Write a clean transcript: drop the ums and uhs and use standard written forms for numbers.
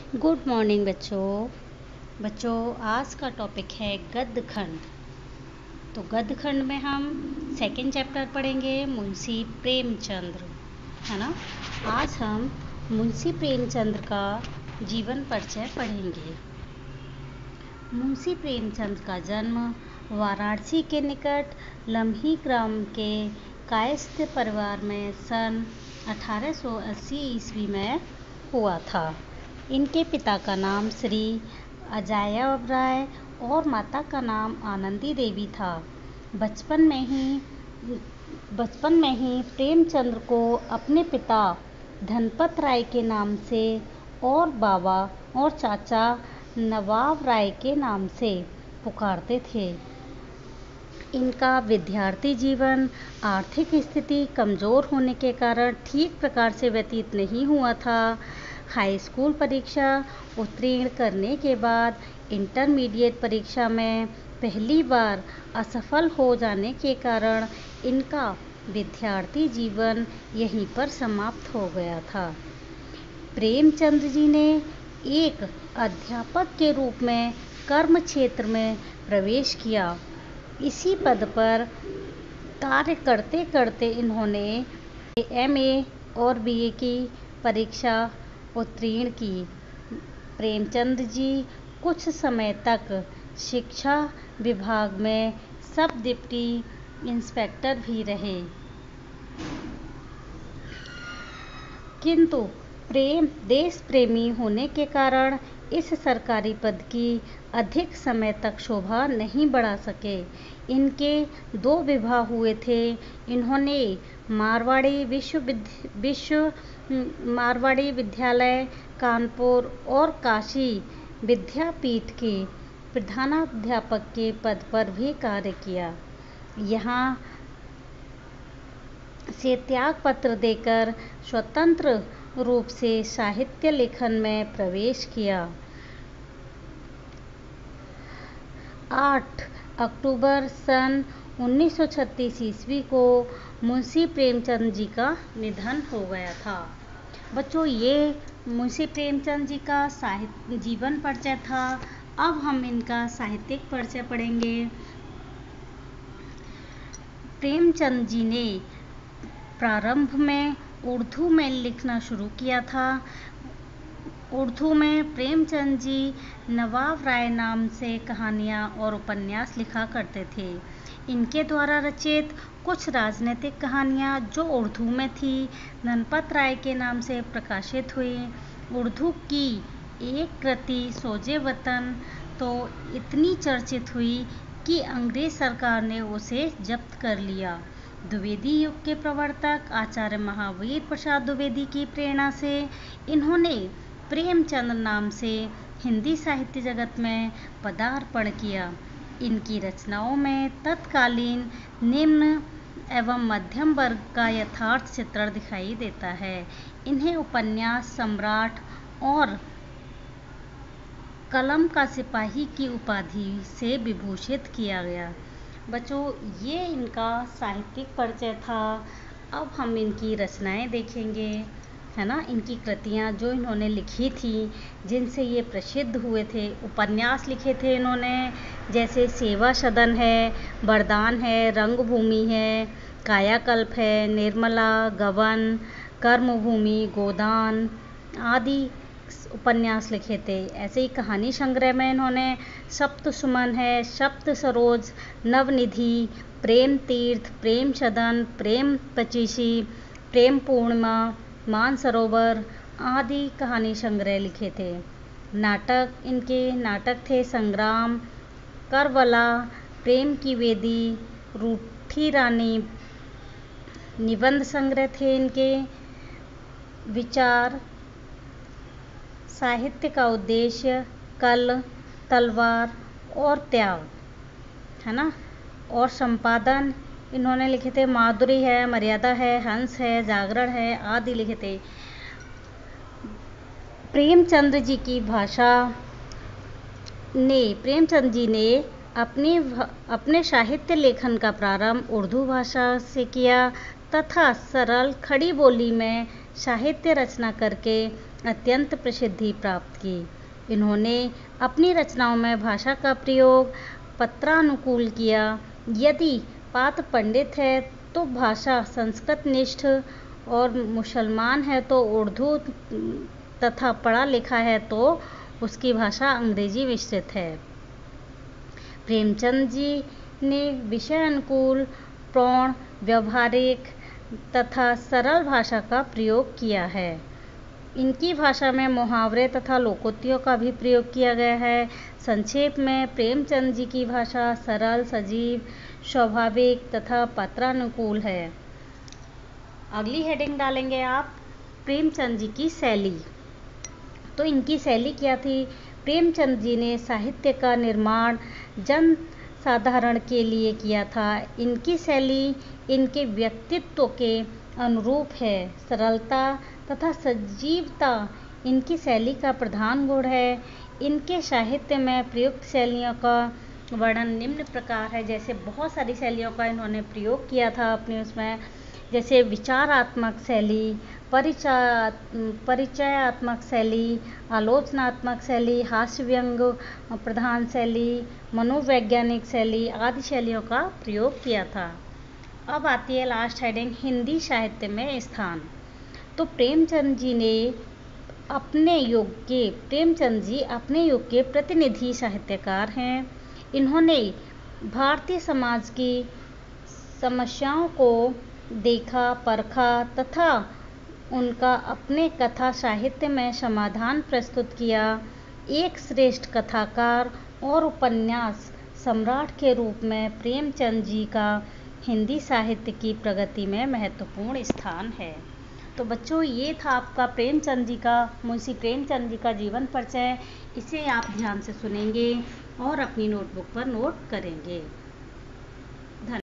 Good morning बच्चों आज का टॉपिक है गद्य खंड। तो गद्य खंड में हम सेकंड चैप्टर पढ़ेंगे मुंशी प्रेमचंद्र, है ना। आज हम मुंशी प्रेमचंद्र का जीवन परिचय पढ़ेंगे। मुंशी प्रेमचंद्र का जन्म वाराणसी के निकट लम्ही ग्राम के कायस्थ परिवार में सन 1880 ईस्वी में हुआ था। इनके पिता का नाम श्री अजायब राय और माता का नाम आनंदी देवी था। बचपन में ही प्रेमचंद्र को अपने पिता धनपत राय के नाम से और बाबा और चाचा नवाब राय के नाम से पुकारते थे। इनका विद्यार्थी जीवन आर्थिक स्थिति कमज़ोर होने के कारण ठीक प्रकार से व्यतीत नहीं हुआ था। हाई स्कूल परीक्षा उत्तीर्ण करने के बाद इंटरमीडिएट परीक्षा में पहली बार असफल हो जाने के कारण इनका विद्यार्थी जीवन यहीं पर समाप्त हो गया था। प्रेमचंद्र जी ने एक अध्यापक के रूप में कर्म क्षेत्र में प्रवेश किया। इसी पद पर कार्य करते करते इन्होंने एमए और बीए की परीक्षा उत्तीर्ण की। प्रेमचंद्र जी कुछ समय तक शिक्षा विभाग में सब डिप्टी इंस्पेक्टर भी रहे, किंतु देश प्रेमी होने के कारण इस सरकारी पद की अधिक समय तक शोभा नहीं बढ़ा सके। इनके 2 विवाह हुए थे। इन्होंने मारवाड़ी विद्यालय कानपुर और काशी विद्यापीठ के प्रधानाध्यापक के पद पर भी कार्य किया। यहाँ से त्याग पत्र देकर स्वतंत्र रूप से साहित्य लेखन में प्रवेश किया। 8 अक्टूबर सन 1936 ईस्वी को मुंशी प्रेमचंद जी का निधन हो गया था। बच्चों, ये मुंशी प्रेमचंद जी का जीवन परिचय था। अब हम इनका साहित्यिक परिचय पढ़ेंगे। प्रेमचंद जी ने प्रारंभ में उर्दू में लिखना शुरू किया था। उर्दू में प्रेमचंद जी नवाब राय नाम से कहानियाँ और उपन्यास लिखा करते थे। इनके द्वारा रचित कुछ राजनीतिक कहानियाँ जो उर्दू में थी धनपत राय के नाम से प्रकाशित हुई। उर्दू की एक कृति सोजे वतन तो इतनी चर्चित हुई कि अंग्रेज सरकार ने उसे जब्त कर लिया। द्विवेदी युग के प्रवर्तक आचार्य महावीर प्रसाद द्विवेदी की प्रेरणा से इन्होंने प्रेमचंद नाम से हिंदी साहित्य जगत में पदार्पण किया। इनकी रचनाओं में तत्कालीन निम्न एवं मध्यम वर्ग का यथार्थ चित्रण दिखाई देता है। इन्हें उपन्यास सम्राट और कलम का सिपाही की उपाधि से विभूषित किया गया। बच्चों, ये इनका साहित्यिक परिचय था। अब हम इनकी रचनाएं देखेंगे, है ना। इनकी कृतियाँ जो इन्होंने लिखी थी जिनसे ये प्रसिद्ध हुए थे। उपन्यास लिखे थे इन्होंने, जैसे सेवा सदन है, वरदान है, रंगभूमि है, कायाकल्प है, निर्मला, गबन, कर्मभूमि, गोदान आदि उपन्यास लिखे थे। ऐसे ही कहानी संग्रह में इन्होंने सप्त सुमन है, सप्त सरोज, नवनिधि, प्रेम तीर्थ, प्रेम सदन, प्रेम पचीसी, प्रेम पूर्णिमा, मानसरोवर आदि कहानी संग्रह लिखे थे। इनके नाटक थे संग्राम, करबला, प्रेम की वेदी, रूठी रानी। निबंध संग्रह थे इनके विचार, साहित्य का उद्देश्य, कल, तलवार और त्याग, है ना। और संपादन इन्होंने लिखे थे माधुरी है, मर्यादा है, हंस है, जागरण है आदि लिखे थे। प्रेमचंद जी ने अपने साहित्य लेखन का प्रारंभ उर्दू भाषा से किया तथा सरल खड़ी बोली में साहित्य रचना करके अत्यंत प्रसिद्धि प्राप्त की। इन्होंने अपनी रचनाओं में भाषा का प्रयोग पत्रानुकूल किया। यदि पात्र पंडित है तो भाषा संस्कृत निष्ठ और मुसलमान है तो उर्दू तथा पढ़ा लिखा है तो उसकी भाषा अंग्रेजी मिश्रित है। प्रेमचंद जी ने विषय अनुकूल, प्रौढ़, व्यवहारिक तथा सरल भाषा का प्रयोग किया है। इनकी भाषा में मुहावरे तथा लोकोक्तियों का भी प्रयोग किया गया है। संक्षेप में प्रेमचंद जी की भाषा सरल, सजीव, स्वाभाविक तथा पत्रानुकूल है। अगली हेडिंग डालेंगे आप प्रेमचंद जी की शैली। तो इनकी शैली क्या थी? प्रेमचंद जी ने साहित्य का निर्माण जन साधारण के लिए किया था। इनकी शैली इनके व्यक्तित्व के अनुरूप है। सरलता तथा सजीवता इनकी शैली का प्रधान गुण है। इनके साहित्य में प्रयुक्त शैलियों का वर्णन निम्न प्रकार है। जैसे बहुत सारी शैलियों का इन्होंने प्रयोग किया था अपने उसमें, जैसे विचारात्मक शैली, परिचयात्मक शैली, आलोचनात्मक शैली, हास्य व्यंग प्रधान शैली, मनोवैज्ञानिक शैली आदि शैलियों का प्रयोग किया था। अब आती है लास्ट हेडिंग हिंदी साहित्य में स्थान। तो प्रेमचंद जी अपने युग के प्रतिनिधि साहित्यकार हैं। इन्होंने भारतीय समाज की समस्याओं को देखा, परखा तथा उनका अपने कथा साहित्य में समाधान प्रस्तुत किया। एक श्रेष्ठ कथाकार और उपन्यास सम्राट के रूप में प्रेमचंद जी का हिंदी साहित्य की प्रगति में महत्वपूर्ण स्थान है। तो बच्चों, ये था आपका मुंशी प्रेमचंद जी का जीवन परिचय। इसे आप ध्यान से सुनेंगे और अपनी नोटबुक पर नोट करेंगे।